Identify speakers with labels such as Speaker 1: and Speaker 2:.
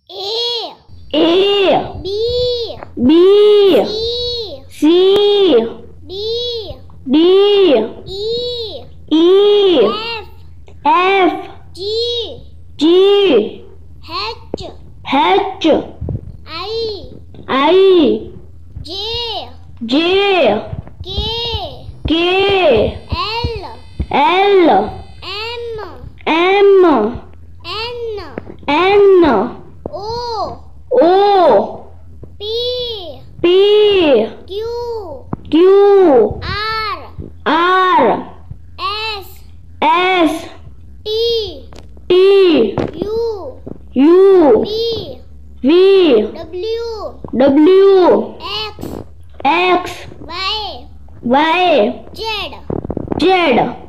Speaker 1: A B C D E F G H I J K L M N O P Q R S T U V W X Y Z